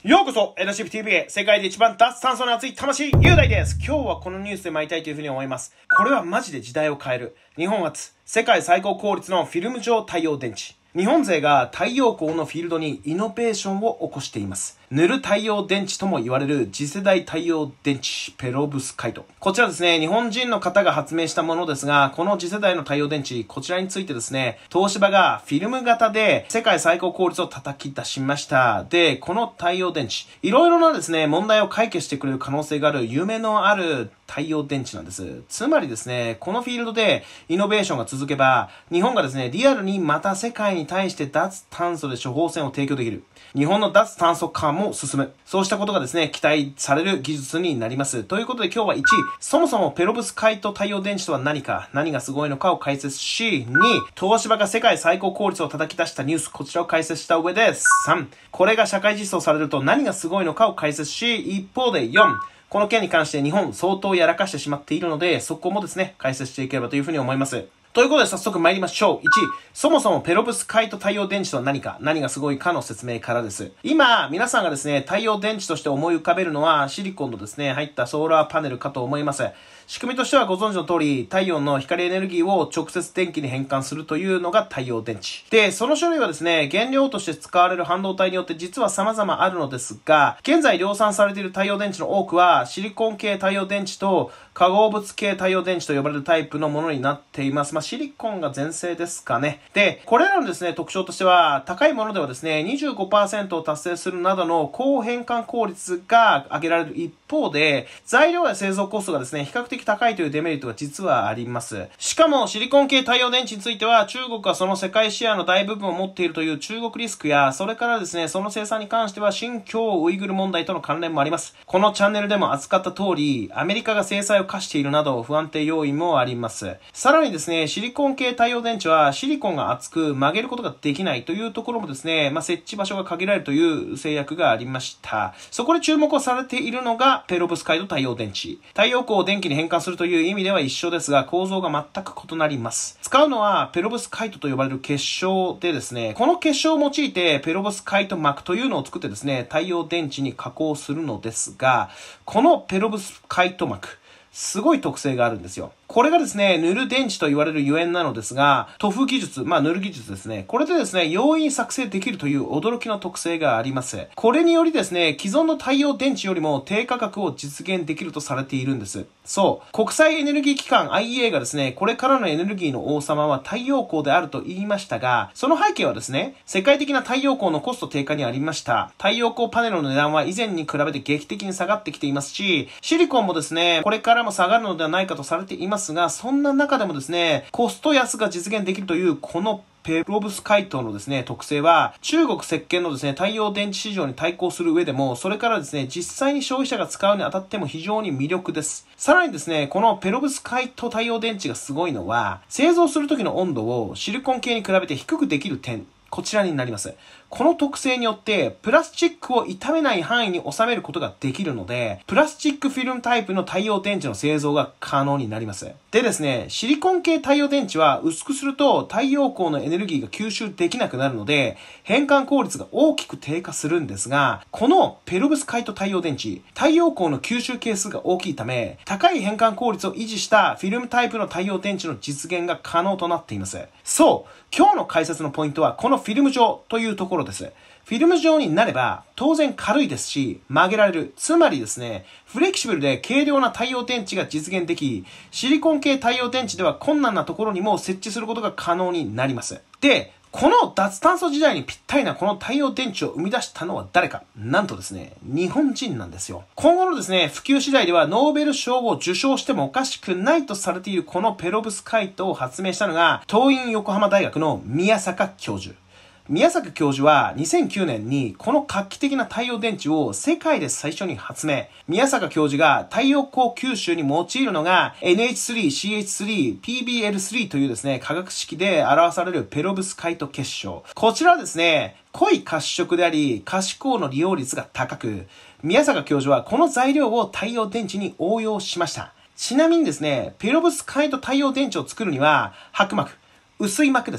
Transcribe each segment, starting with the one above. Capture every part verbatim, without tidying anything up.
ようこそ エヌシーピーティーブイ へ世界で一番脱炭素の熱い魂、雄大です。今日はこのニュースで参りたいというふうに思います。これはマジで時代を変える。日本初、世界最高効率のフィルム状太陽電池。日本勢が太陽光のフィールドにイノベーションを起こしています。塗る太陽電池とも言われる次世代太陽電池ペロブスカイト。こちらですね、日本人の方が発明したものですが、この次世代の太陽電池、こちらについてですね、東芝がフィルム型で世界最高効率を叩き出しました。で、この太陽電池、いろいろなですね、問題を解決してくれる可能性がある夢のある太陽電池なんです。つまりですね、このフィールドでイノベーションが続けば、日本がですね、リアルにまた世界に対して脱炭素で処方箋を提供できる。日本の脱炭素化も進む。そうしたことがですね、期待される技術になります。ということで今日はいち、そもそもペロブスカイト太陽電池とは何か、何がすごいのかを解説し、に、東芝が世界最高効率を叩き出したニュース、こちらを解説した上で、さん、これが社会実装されると何がすごいのかを解説し、一方でよん、この件に関して日本相当やらかしてしまっているので、そこもですね、解説していければというふうに思います。ということで早速参りましょう。いち、そもそもペロブスカイト太陽電池とは何か、何がすごいかの説明からです。今、皆さんがですね、太陽電池として思い浮かべるのはシリコンのですね、入ったソーラーパネルかと思います。仕組みとしてはご存知の通り、太陽の光エネルギーを直接電気に変換するというのが太陽電池。で、その種類はですね、原料として使われる半導体によって実は様々あるのですが、現在量産されている太陽電池の多くは、シリコン系太陽電池と化合物系太陽電池と呼ばれるタイプのものになっています。まあ、シリコンが全盛ですかね。で、これらのですね、特徴としては、高いものではですね、にじゅうごパーセント を達成するなどの高変換効率が挙げられる一方で、材料や製造コストがですね、比較的高いというデメリットが実はあります。しかも、シリコン系太陽電池については、中国はその世界シェアの大部分を持っているという中国リスクや、それからですね、その生産に関しては、新疆ウイグル問題との関連もあります。このチャンネルでも扱った通り、アメリカが制裁を科しているなど、不安定要因もあります。さらにですね、シリコン系太陽電池は、シリコンが厚く曲げることができないというところもですね、まあ、設置場所が限られるという制約がありました。そこで注目をされているのが、ペロブスカイト太陽電池。太陽光を電気に変換するという意味では一緒ですが、構造が全く異なります。使うのは、ペロブスカイトと呼ばれる結晶でですね、この結晶を用いて、ペロブスカイト膜というのを作ってですね、太陽電池に加工するのですが、このペロブスカイト膜、すごい特性があるんですよ。これがですね、塗る電池と言われるゆえんなのですが、塗布技術、まあ塗る技術ですね。これでですね、容易に作成できるという驚きの特性があります。これによりですね、既存の太陽電池よりも低価格を実現できるとされているんです。そう。国際エネルギー機関 アイイーエー がですね、これからのエネルギーの王様は太陽光であると言いましたが、その背景はですね、世界的な太陽光のコスト低下にありました。太陽光パネルの値段は以前に比べて劇的に下がってきていますし、シリコンもですね、これからも下がるのではないかとされていますが、そんな中でもですね、コスト安が実現できるというこのペロブスカイトのですね、特性は、中国席巻のですね、太陽電池市場に対抗する上でも、それからですね、実際に消費者が使うにあたっても非常に魅力です。さらにですね、このペロブスカイト太陽電池がすごいのは、製造する時の温度をシリコン系に比べて低くできる点。こちらになります。この特性によって、プラスチックを傷めない範囲に収めることができるので、プラスチックフィルムタイプの太陽電池の製造が可能になります。でですね、シリコン系太陽電池は薄くすると太陽光のエネルギーが吸収できなくなるので、変換効率が大きく低下するんですが、このペロブスカイト太陽電池、太陽光の吸収係数が大きいため、高い変換効率を維持したフィルムタイプの太陽電池の実現が可能となっています。そう、今日の解説のポイントはこのフィルム状というところです。フィルム状になれば当然軽いですし曲げられる。つまりですね、フレキシブルで軽量な太陽電池が実現でき、シリコン系太陽電池では困難なところにも設置することが可能になります。で、この脱炭素時代にぴったりなこの太陽電池を生み出したのは誰か。なんとですね、日本人なんですよ。今後のですね、普及次第ではノーベル賞を受賞してもおかしくないとされているこのペロブスカイトを発明したのが、東院横浜大学の宮坂教授。宮坂教授はにせんきゅうねんにこの画期的な太陽電池を世界で最初に発明。宮坂教授が太陽光吸収に用いるのが エヌエイチスリーシーエイチスリーピービーエルスリー というですね、化学式で表されるペロブスカイト結晶。こちらはですね、濃い褐色であり、可視光の利用率が高く、宮坂教授はこの材料を太陽電池に応用しました。ちなみにですね、ペロブスカイト太陽電池を作るには、薄膜、薄い膜ですね。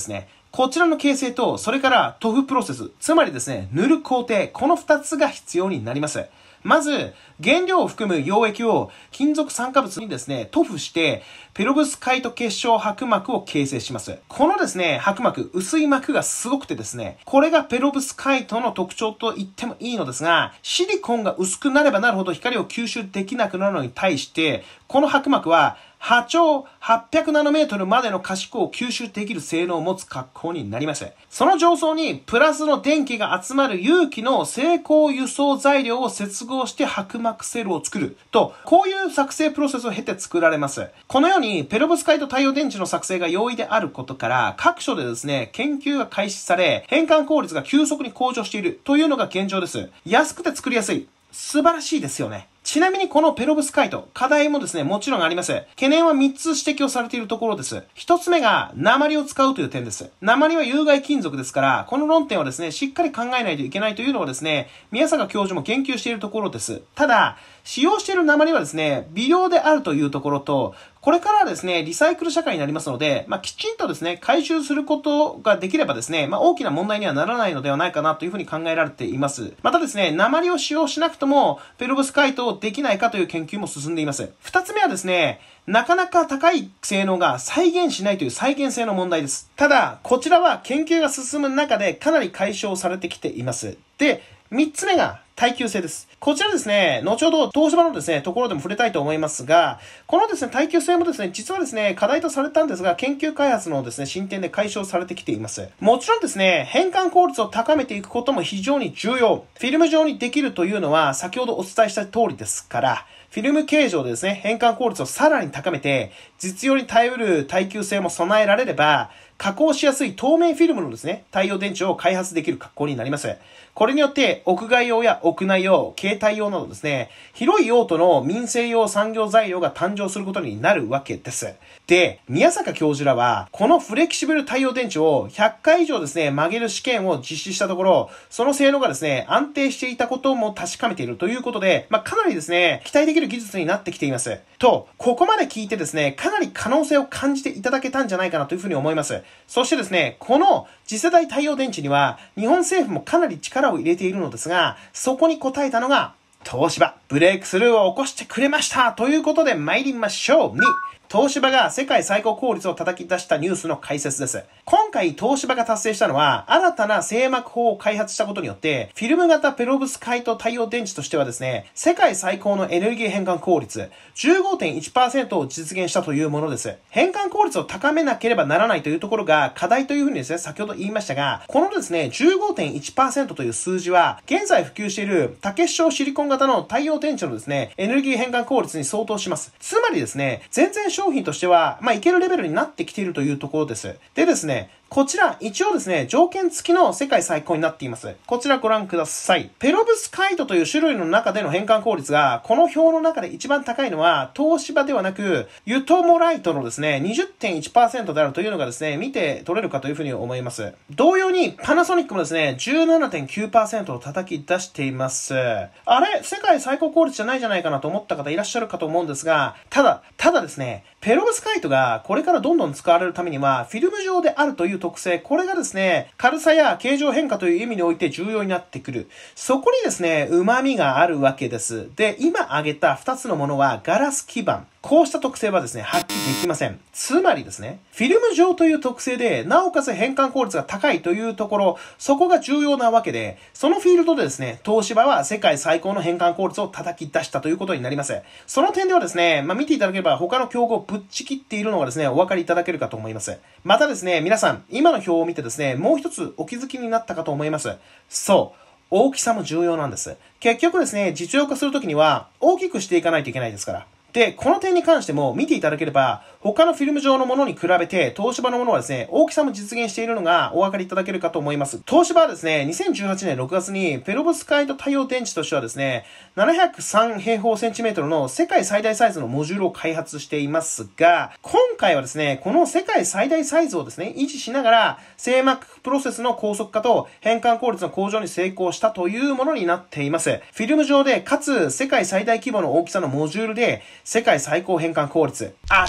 こちらの形成と、それから塗布プロセス、つまりですね、塗る工程、この二つが必要になります。まず、原料を含む溶液を金属酸化物にですね、塗布して、ペロブスカイト結晶薄膜を形成します。このですね、薄膜、薄い膜がすごくてですね、これがペロブスカイトの特徴と言ってもいいのですが、シリコンが薄くなればなるほど光を吸収できなくなるのに対して、この薄膜は波長はっぴゃくナノメートルまでの可視光を吸収できる性能を持つ格好になります。その上層にプラスの電気が集まる有機の精巧輸送材料を接合して薄膜セルを作ると、こういう作成プロセスを経て作られます。このようにペロブスカイト太陽電池の作成が容易であることから、各所でですね、研究が開始され、変換効率が急速に向上しているというのが現状です。安くて作りやすい。素晴らしいですよね。ちなみにこのペロブスカイト、課題もですね、もちろんあります。懸念はみっつ指摘をされているところです。ひとつめが、鉛を使うという点です。鉛は有害金属ですから、この論点はですね、しっかり考えないといけないというのはですね、宮坂教授も言及しているところです。ただ、使用している鉛はですね、微量であるというところと、これからはですね、リサイクル社会になりますので、まあ、きちんとですね、回収することができればですね、まあ、大きな問題にはならないのではないかなというふうに考えられています。またですね、鉛を使用しなくとも、ペロブスカイトをできないかという研究も進んでいます。二つ目はですね、なかなか高い性能が再現しないという再現性の問題です。ただ、こちらは研究が進む中でかなり解消されてきています。で、三つ目が耐久性です。こちらですね、後ほど東芝のですね、ところでも触れたいと思いますが、このですね、耐久性もですね、実はですね、課題とされたんですが、研究開発のですね、進展で解消されてきています。もちろんですね、変換効率を高めていくことも非常に重要。フィルム上にできるというのは、先ほどお伝えした通りですから、フィルム形状でですね、変換効率をさらに高めて、実用に耐えうる耐久性も備えられれば、加工しやすい透明フィルムのですね、太陽電池を開発できる格好になります。これによって、屋外用や屋内用、携帯用などですね、広い用途の民生用産業材料が誕生することになるわけです。で、宮坂教授らは、このフレキシブル太陽電池をひゃっかい以上ですね、曲げる試験を実施したところ、その性能がですね、安定していたことも確かめているということで、まあ、かなりですね、期待できる技術になってきています。と、ここまで聞いてですね、かなり可能性を感じていただけたんじゃないかなというふうに思います。そしてですね、この次世代太陽電池には、日本政府もかなり力を入れているのですが、そこに応えたのが、東芝、ブレイクスルーを起こしてくれましたということで参りましょう。に、東芝が世界最高効率を叩き出したニュースの解説です。今回東芝が達成したのは、新たな製膜法を開発したことによって、フィルム型ペロブスカイト太陽電池としてはですね、世界最高のエネルギー変換効率 じゅうごてんいちパーセント を実現したというものです。変換効率を高めなければならないというところが課題というふうにですね、先ほど言いましたが、このですね、じゅうごてんいちパーセント という数字は、現在普及している多結晶シリコン型の太陽電池のですね、エネルギー変換効率に相当します。つまりですね、全然商品としては、まあ、いけるレベルになってきているというところです。でですね、こちら、一応ですね、条件付きの世界最高になっています。こちらご覧ください。ペロブスカイトという種類の中での変換効率が、この表の中で一番高いのは、東芝ではなく、ユトモライトのですね、にじゅってんいちパーセント であるというのがですね、見て取れるかというふうに思います。同様に、パナソニックもですね、じゅうななてんきゅうパーセント を叩き出しています。あれ世界最高効率じゃないじゃないかなと思った方いらっしゃるかと思うんですが、ただ、ただですね、ペロブスカイトがこれからどんどん使われるためには、フィルム状であるという特性、これがですね、軽さや形状変化という意味において重要になってくる。そこにですね、旨味があるわけです。で、今挙げたふたつのものはガラス基板。こうした特性はですね、発揮できません。つまりですね、フィルム状という特性で、なおかつ変換効率が高いというところ、そこが重要なわけで、そのフィールドでですね、東芝は世界最高の変換効率を叩き出したということになります。その点ではですね、まあ、見ていただければ他の競合をぶっちぎっているのがですね、お分かりいただけるかと思います。またですね、皆さん、今の表を見てですね、もう一つお気づきになったかと思います。そう。大きさも重要なんです。結局ですね、実用化するときには大きくしていかないといけないですから。で、この点に関しても見ていただければ、他のフィルム状のものに比べて、東芝のものはですね、大きさも実現しているのがお分かりいただけるかと思います。東芝はですね、にせんじゅうはちねんろくがつに、ペロブスカイト太陽電池としてはですね、ななひゃくさん平方センチメートルの世界最大サイズのモジュールを開発していますが、今回はですね、この世界最大サイズをですね、維持しながら、製膜プロセスの高速化と変換効率の向上に成功したというものになっています。フィルム状で、かつ世界最大規模の大きさのモジュールで、世界最高変換効率。熱い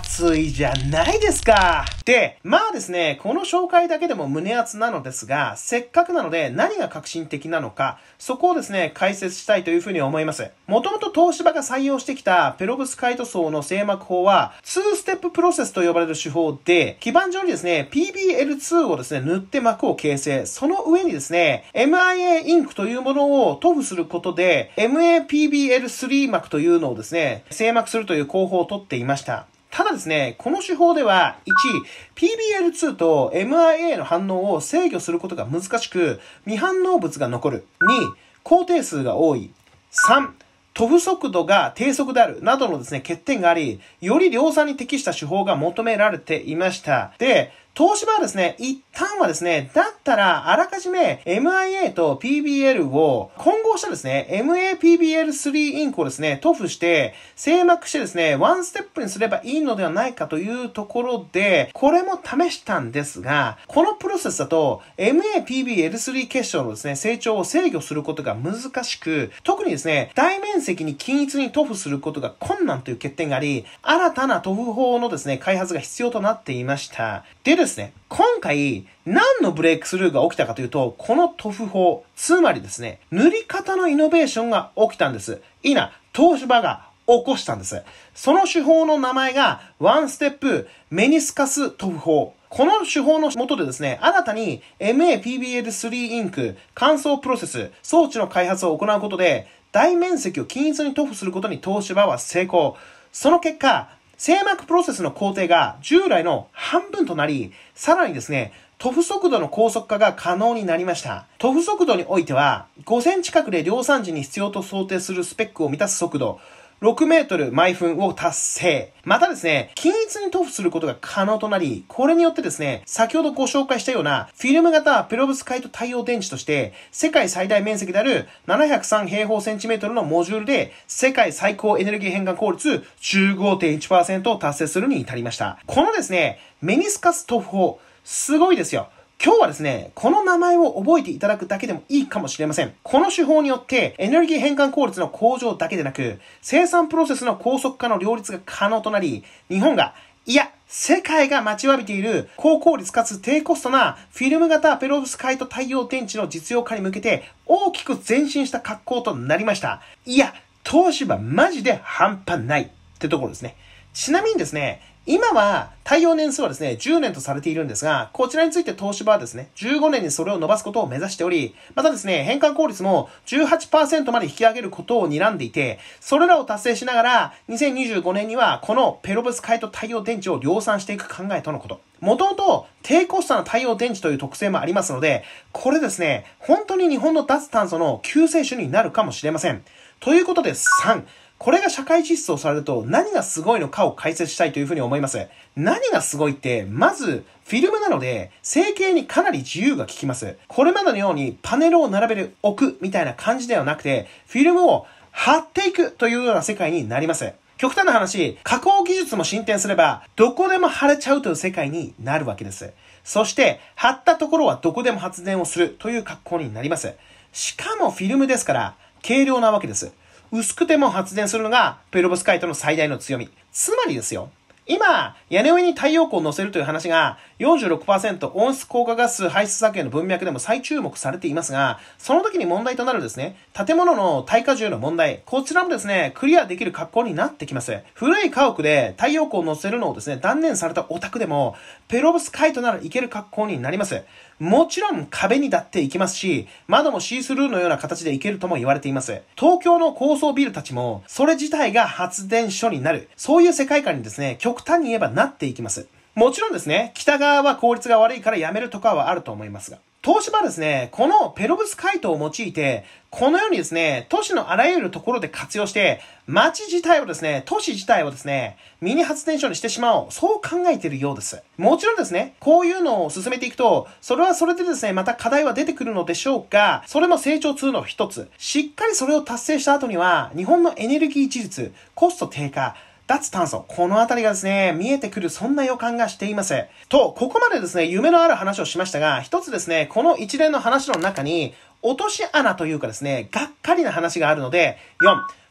いじゃないですか。で、まあですね、この紹介だけでも胸熱なのですが、せっかくなので何が革新的なのか、そこをですね、解説したいというふうに思います。もともと東芝が採用してきたペロブスカイト層の精膜法は、ツーステッププロセスと呼ばれる手法で、基板上にですね、ピービーエルツー をですね、塗って膜を形成。その上にですね、エムアイエー インクというものを塗布することで、エムエーピービーエルスリー 膜というのをですね、精膜するという工法をとっていました。ただですね、この手法では、いち、ピービーエルツー と エムアイエー の反応を制御することが難しく、未反応物が残る。に、工程数が多い。さん、飛ぶ速度が低速である。などのですね、欠点があり、より量産に適した手法が求められていました。で、東芝はですね、一旦はですね、だったらあらかじめ エムアイエー と ピービーエル を混合したですね、エムエーピービーエルスリー インクをですね、塗布して、精膜してですね、ワンステップにすればいいのではないかというところで、これも試したんですが、このプロセスだと エムエーピービーエルスリー 結晶のですね、成長を制御することが難しく、特にですね、大面積に均一に塗布することが困難という欠点があり、新たな塗布法のですね、開発が必要となっていました。でですね、今回、何のブレイクスルーが起きたかというと、この塗布法、つまりですね、塗り方のイノベーションが起きたんです。いな、東芝が起こしたんです。その手法の名前が、ワンステップメニスカス塗布法。この手法の下でですね、新たに エムエーピービーエルスリー インク、乾燥プロセス、装置の開発を行うことで、大面積を均一に塗布することに東芝は成功。その結果、精膜プロセスの工程が従来の半分となり、さらにですね、塗布速度の高速化が可能になりました。塗布速度においては、ごセンチ角で量産時に必要と想定するスペックを満たす速度、ろくメートル毎分を達成。またですね、均一に塗布することが可能となり、これによってですね、先ほどご紹介したようなフィルム型ペロブスカイト太陽電池として、世界最大面積であるななひゃくさん平方センチメートルのモジュールで、世界最高エネルギー変換効率 じゅうごてんいちパーセント を達成するに至りました。このですね、メニスカス塗布法、すごいですよ。今日はですね、この名前を覚えていただくだけでもいいかもしれません。この手法によってエネルギー変換効率の向上だけでなく、生産プロセスの高速化の両立が可能となり、日本が、いや、世界が待ちわびている高効率かつ低コストなフィルム型ペロブスカイト太陽電池の実用化に向けて大きく前進した格好となりました。いや、東芝マジで半端ないってところですね。ちなみにですね、今は耐用年数はですね、じゅうねんとされているんですが、こちらについて東芝はですね、じゅうごねんにそれを伸ばすことを目指しており、またですね、変換効率も じゅうはちパーセント まで引き上げることを睨んでいて、それらを達成しながら、にせんにじゅうごねんにはこのペロブスカイト太陽電池を量産していく考えとのこと。もともと低コストな太陽電池という特性もありますので、これですね、本当に日本の脱炭素の救世主になるかもしれません。ということでさん、これが社会実装されると何がすごいのかを解説したいというふうに思います。何がすごいって、まず、フィルムなので、成形にかなり自由が利きます。これまでのようにパネルを並べる、置くみたいな感じではなくて、フィルムを貼っていくというような世界になります。極端な話、加工技術も進展すれば、どこでも貼れちゃうという世界になるわけです。そして、貼ったところはどこでも発電をするという格好になります。しかもフィルムですから、軽量なわけです。薄くても発電するのがペロブスカイトの最大の強み。つまりですよ。今、屋根上に太陽光を乗せるという話が よんじゅうろくパーセント 温室効果ガス排出削減の文脈でも再注目されていますが、その時に問題となるですね、建物の耐荷重の問題、こちらもですね、クリアできる格好になってきます。古い家屋で太陽光を乗せるのをですね、断念されたお宅でも、ペロブスカイトならいける格好になります。もちろん壁にだっていきますし、窓もシースルーのような形でいけるとも言われています。東京の高層ビルたちも、それ自体が発電所になる。そういう世界観にですね、極端に言えばなっていきます。もちろんですね、北側は効率が悪いからやめるとかはあると思いますが。東芝はですね、このペロブスカイトを用いて、このようにですね、都市のあらゆるところで活用して、街自体をですね、都市自体をですね、ミニ発電所にしてしまおう。そう考えているようです。もちろんですね、こういうのを進めていくと、それはそれでですね、また課題は出てくるのでしょうが、それも成長痛の一つ。しっかりそれを達成した後には、日本のエネルギー自立、コスト低下、脱炭素。このあたりがですね、見えてくるそんな予感がしています。と、ここまでですね、夢のある話をしましたが、一つですね、この一連の話の中に、落とし穴というかですね、がっかりな話があるので、よん、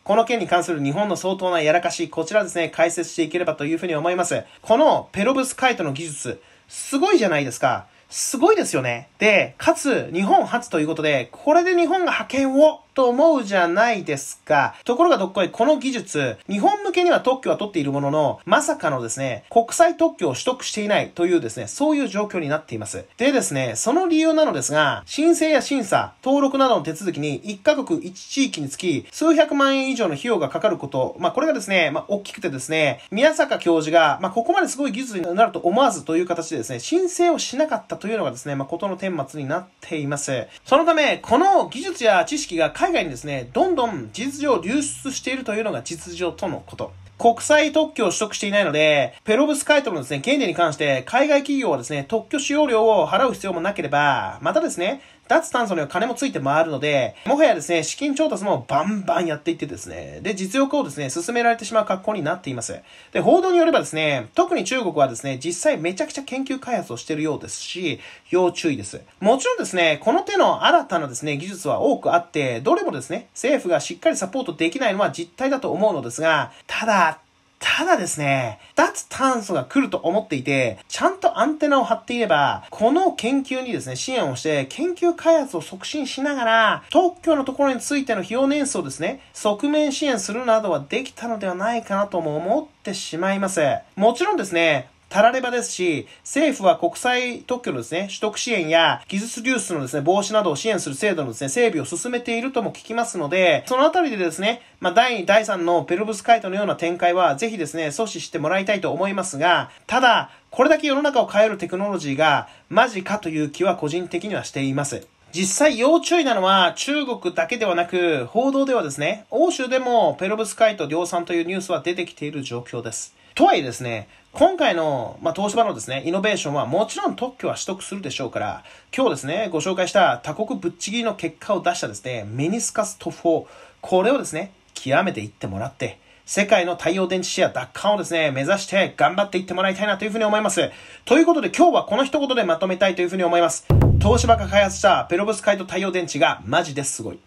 この件に関する日本の相当なやらかし、こちらですね、解説していければというふうに思います。このペロブスカイトの技術、すごいじゃないですか。すごいですよね。で、かつ、日本初ということで、これで日本が覇権をと思うじゃないですか。ところがどっこい、この技術、日本向けには特許は取っているものの、まさかのですね、国際特許を取得していないというですね、そういう状況になっています。でですね、その理由なのですが、申請や審査、登録などの手続きにいちカ国いち地域につき、数百万円以上の費用がかかること、まあこれがですね、まあ大きくてですね、宮坂教授が、まあここまですごい技術になると思わずという形でですね、申請をしなかったというのがですね、まあことの顛末になっています。そのため、この技術や知識が海外にですね、どんどん事実上流出しているというのが実情とのこと。国際特許を取得していないので、ペロブスカイトのですね、原理に関して海外企業はですね、特許使用料を払う必要もなければ、またですね、脱炭素には金もついて回るので、もはやですね、資金調達もバンバンやっていってですね、で、実用化をですね、進められてしまう格好になっています。で、報道によればですね、特に中国はですね、実際めちゃくちゃ研究開発をしているようですし、要注意です。もちろんですね、この手の新たなですね、技術は多くあって、どれもですね、政府がしっかりサポートできないのは実態だと思うのですが、ただ、ただですね、脱炭素が来ると思っていて、ちゃんとアンテナを張っていれば、この研究にですね、支援をして、研究開発を促進しながら、特許のところについての費用年数をですね、側面支援するなどはできたのではないかなとも思ってしまいます。もちろんですね、たらればですし、政府は国際特許のですね、取得支援や技術流出のですね、防止などを支援する制度のですね、整備を進めているとも聞きますので、そのあたりでですね、まあ、だいに、だいさんのペロブスカイトのような展開は、ぜひですね、阻止してもらいたいと思いますが、ただ、これだけ世の中を変えるテクノロジーが、マジかという気は個人的にはしています。実際要注意なのは中国だけではなく、報道ではですね、欧州でもペロブスカイト量産というニュースは出てきている状況です。とはいえですね、今回の、まあ、東芝のですね、イノベーションはもちろん特許は取得するでしょうから、今日ですね、ご紹介した他国ぶっちぎりの結果を出したですね、メニスカストフォー、これをですね、極めていってもらって、世界の太陽電池シェア奪還をですね、目指して頑張っていってもらいたいなというふうに思います。ということで今日はこの一言でまとめたいというふうに思います。東芝が開発したペロブスカイト太陽電池がマジですごい。